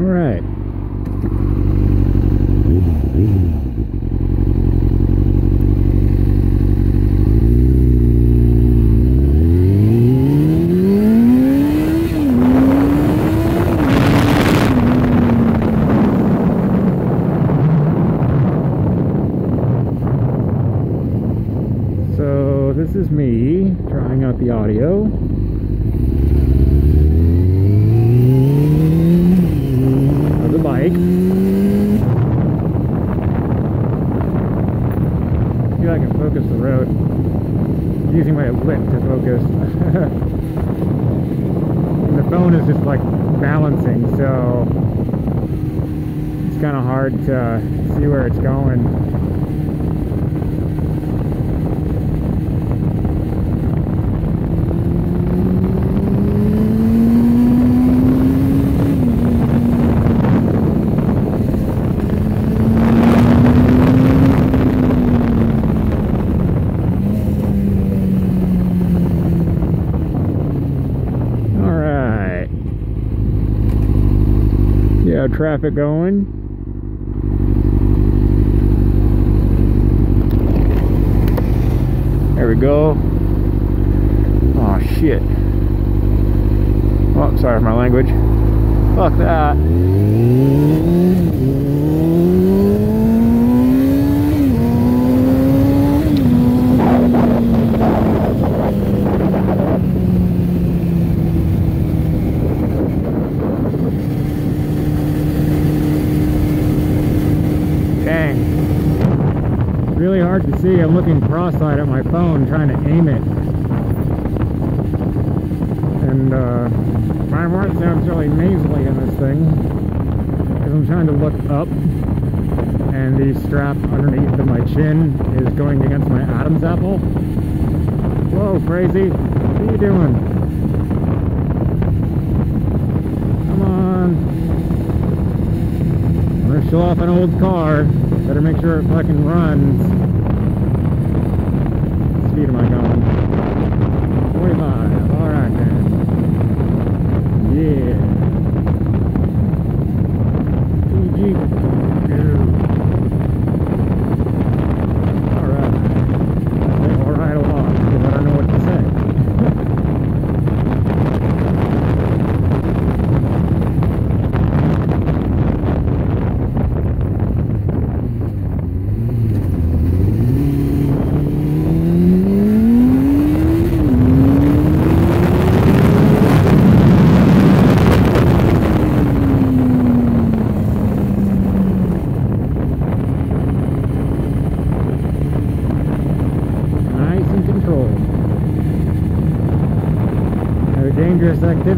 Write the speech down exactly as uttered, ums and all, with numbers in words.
Alright. So this is me trying out the audio. Bike. See if I can focus the road. I'm using my lip to focus. And the phone is just like balancing, so it's kind of hard to see where it's going. Yeah, traffic going. There we go. Oh shit. Oh, sorry for my language. Fuck that. Really hard to see. I'm looking cross-eyed at my phone trying to aim it, and uh, my voice sounds really nasally in this thing because I'm trying to look up, and the strap underneath of my chin is going against my Adam's apple. Whoa, crazy! What are you doing? Come on! I'm gonna show off an old car. Better make sure it fucking runs. What speed am I going? forty-five. Alright then. Yeah. G G. Alright. Alright along, because I don't know what to say. Dangerous activity.